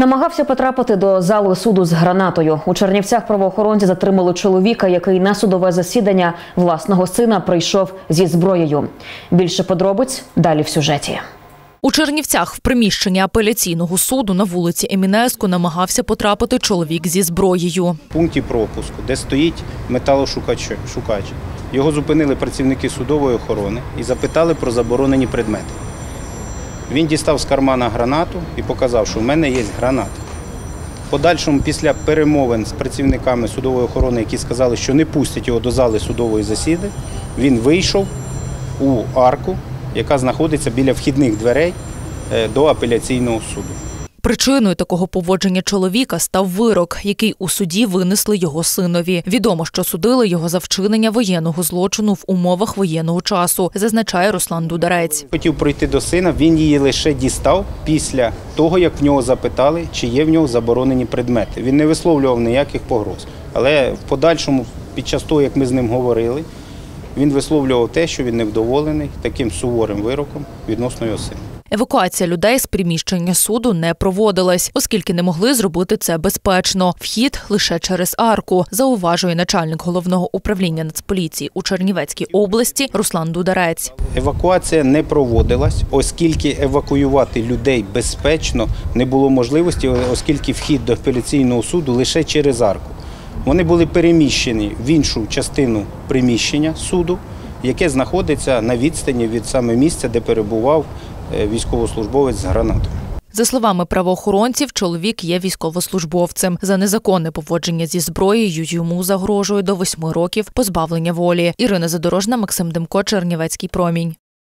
Намагався потрапити до залу суду з гранатою. У Чернівцях правоохоронці затримали чоловіка, який на судове засідання власного сина прийшов зі зброєю. Більше подробиць далі в сюжеті. У Чернівцях в приміщенні апеляційного суду на вулиці Емінеску намагався потрапити чоловік зі зброєю. В пункті пропуску, де стоїть металошукач, його зупинили працівники судової охорони і запитали про заборонені предмети. Він дістав з кармана гранату і показав, що в мене є граната. В подальшому, після перемовин з працівниками судової охорони, які сказали, що не пустять його до зали судової засідання, він вийшов у арку, яка знаходиться біля вхідних дверей до апеляційного суду. Причиною такого поводження чоловіка став вирок, який у суді винесли його синові. Відомо, що судили його за вчинення воєнного злочину в умовах воєнного часу, зазначає Руслан Дударець. Хотів пройти до сина, він її лише дістав після того, як в нього запитали, чи є в нього заборонені предмети. Він не висловлював ніяких погроз. Але в подальшому, під час того, як ми з ним говорили, він висловлював те, що він невдоволений таким суворим вироком відносно його сина. Евакуація людей з приміщення суду не проводилась, оскільки не могли зробити це безпечно. Вхід лише через арку, зауважує начальник головного управління Нацполіції у Чернівецькій області Руслан Дударець. Евакуація не проводилась, оскільки евакуювати людей безпечно не було можливості, оскільки вхід до апеляційного суду лише через арку. Вони були переміщені в іншу частину приміщення суду, яке знаходиться на відстані від саме місця, де перебував військовослужбовець з гранатою. За словами правоохоронців, чоловік є військовослужбовцем. За незаконне поводження зі зброєю йому загрожує до 8 років позбавлення волі. Ірина Задорожна, Максим Демко, Чернівецький промінь.